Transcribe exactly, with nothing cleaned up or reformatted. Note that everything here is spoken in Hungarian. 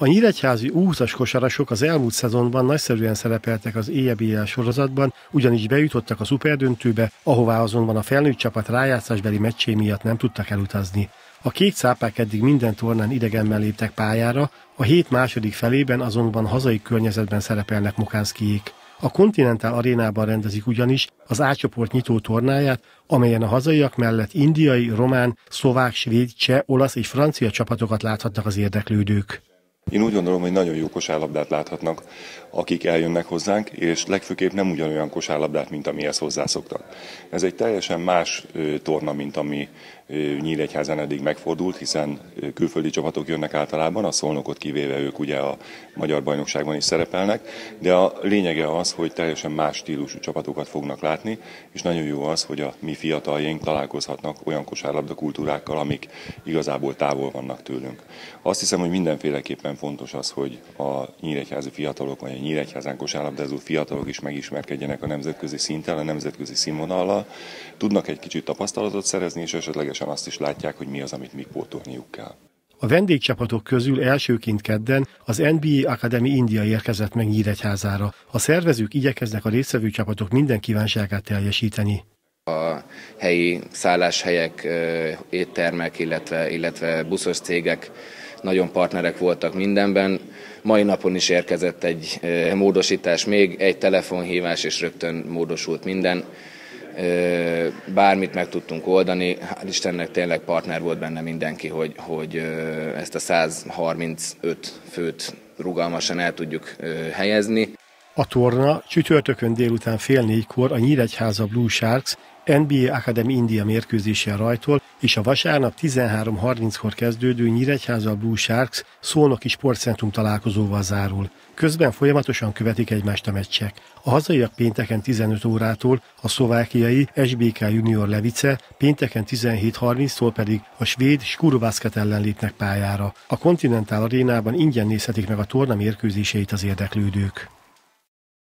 A nyíregyházi U húszas kosarasok az elmúlt szezonban nagyszerűen szerepeltek az é bé el sorozatban, ugyanis bejutottak a szuperdöntőbe, ahová azonban a felnőtt csapat rájátszásbeli meccsé miatt nem tudtak elutazni. A kék cápák eddig minden tornán idegenben léptek pályára, a hét második felében azonban hazai környezetben szerepelnek Mokánszkijék. A Continental Arénában rendezik ugyanis az A csoport nyitó tornáját, amelyen a hazaiak mellett indiai, román, szlovák, svéd, cseh, olasz és francia csapatokat láthatnak az érdeklődők. Én úgy gondolom, hogy nagyon jó kosárlabdát láthatnak, akik eljönnek hozzánk, és legfőképp nem ugyanolyan kosárlabdát, mint amihez hozzászoktak. Ez egy teljesen más ö, torna, mint ami ö, Nyíregyházán eddig megfordult, hiszen ö, külföldi csapatok jönnek általában, a Szolnokot kivéve ők ugye a magyar bajnokságban is szerepelnek, de a lényege az, hogy teljesen más stílusú csapatokat fognak látni, és nagyon jó az, hogy a mi fiataljaink találkozhatnak olyan kosárlabda kultúrákkal, amik igazából távol vannak tőlünk. Azt hiszem, hogy mindenféleképpen fontos az, hogy a nyíregyházi fiatalok, vagy a Nyíregyházán kosárlabdázó fiatalok is megismerkedjenek a nemzetközi szinttel, a nemzetközi színvonallal, tudnak egy kicsit tapasztalatot szerezni, és esetlegesen azt is látják, hogy mi az, amit még pótolniuk kell. A vendégcsapatok közül elsőként kedden az en bé á Academy India érkezett meg Nyíregyházára. A szervezők igyekeznek a résztvevő csapatok minden kívánságát teljesíteni. A helyi szálláshelyek, éttermek, illetve, illetve buszos cégek nagyon partnerek voltak mindenben. Mai napon is érkezett egy módosítás még, egy telefonhívás, és rögtön módosult minden. Bármit meg tudtunk oldani, hál' Istennek tényleg partner volt benne mindenki, hogy, hogy ezt a száz harmincöt főt rugalmasan el tudjuk helyezni. A torna csütörtökön délután fél négykor a Nyíregyháza Blue Sharks en bé á Academy India mérkőzésen rajtol, és a vasárnap tizenhárom harminckor kezdődő Nyíregyháza Blue Sharks Szolnoki Sportcentrum találkozóval zárul. Közben folyamatosan követik egymást a meccsek. A hazaiak pénteken tizenöt órától, a szlovákiai es bé ká Junior Levice pénteken tizenhét harminctól pedig a svéd Skurubasket ellen lépnek pályára. A Continental Arénában ingyen nézhetik meg a torna mérkőzéseit az érdeklődők.